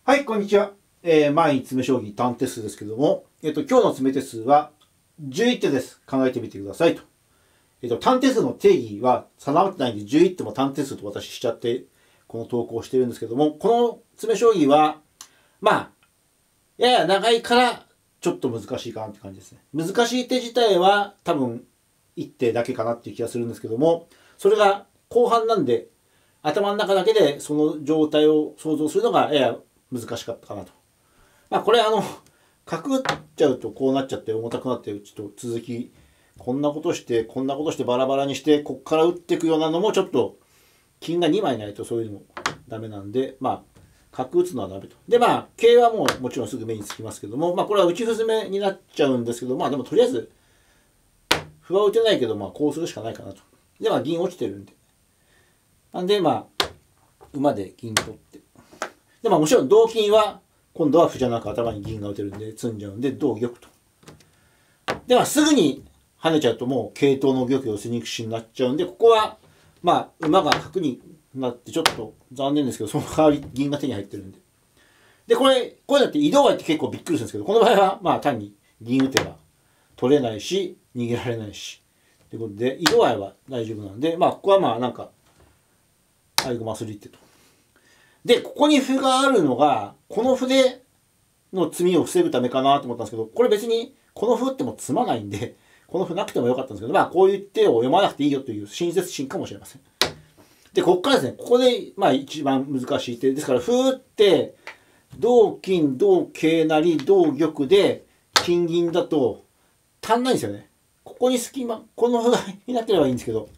はい、こんにちは。毎日詰将棋単手数ですけども、今日の詰手数は11手です。考えてみてくださいと。単手数の定義は定まってないんで、11手も単手数と私しちゃって、この投稿をしてるんですけども、この詰将棋は、やや長いから、ちょっと難しいかなって感じですね。難しい手自体は多分1手だけかなっていう気がするんですけども、それが後半なんで、頭の中だけでその状態を想像するのがやや難しかったかなと。これ角打っちゃうとこうなっちゃって重たくなって、ちょっと続き、こんなことして、こんなことしてバラバラにして、こっから打っていくようなのもちょっと、金が2枚ないとそういうのもダメなんで、角打つのはダメと。で、桂はもちろんすぐ目につきますけども、これは打ち歩詰めになっちゃうんですけど、でもとりあえず、歩は打てないけど、こうするしかないかなと。で、銀落ちてるんで。なんで、馬で銀取って。で、もちろん同金は、今度は歩じゃなく頭に銀が打てるんで、詰んじゃうんで、同玉と。で、すぐに跳ねちゃうともう、桂頭の玉寄せにくしになっちゃうんで、ここは、馬が角になってちょっと残念ですけど、その代わり銀が手に入ってるんで。で、こういうのって移動合って結構びっくりするんですけど、この場合は、単に銀打てば取れないし、逃げられないし。ということで、移動合は大丈夫なんで、ここはなんか、合駒する一手と。で、ここに歩があるのが、この歩での詰みを防ぐためかなと思ったんですけど、これ別にこの歩打っても詰まないんで、この歩なくてもよかったんですけど、こういう手を読まなくていいよという親切心かもしれません。で、ここからですね、ここで、一番難しい手。ですから、歩打って、同金、同桂成、同玉で、金銀だと、足んないんですよね。ここに隙間、この歩がになってればいいんですけど、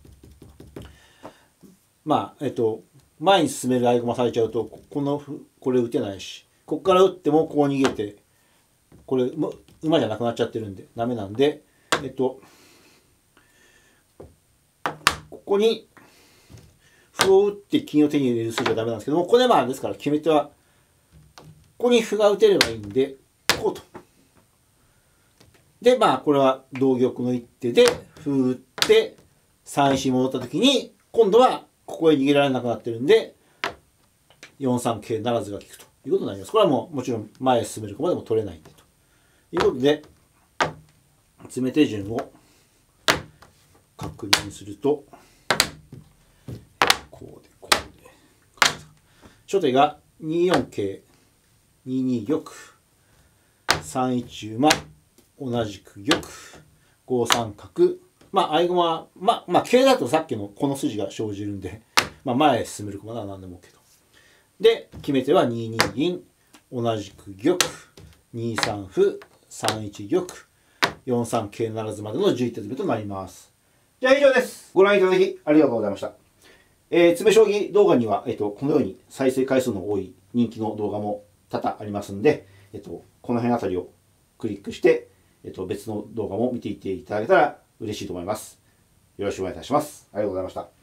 前に進める合駒されちゃうと、これ打てないし、ここから打ってもこう逃げて、これ、馬じゃなくなっちゃってるんで、ダメなんで、ここに、歩を打って金を手に入れる筋はダメなんですけども、ここでですから決め手は、ここに歩が打てればいいんで、こうと。で、これは同玉の一手で、歩打って、3石戻った時に、今度は、ここへ逃げられなくなってるんで、4三桂ならずが効くということになります。これはもちろん前へ進める駒でも取れないんでということで、詰め手順を確認すると、こうで、こうで。初手が2四桂、2二玉、3一馬、同じく玉、5三角、合駒は、桂だとさっきのこの筋が生じるんで、前へ進める駒なら何でも OK と。で、決め手は2二銀、同じく玉、2三歩、3一玉、4三桂ならずまでの11手詰めとなります。じゃあ以上です。ご覧いただきありがとうございました。詰将棋動画には、このように再生回数の多い人気の動画も多々ありますんで、この辺あたりをクリックして、別の動画も見ていっていただけたら嬉しいと思います。よろしくお願いいたします。ありがとうございました。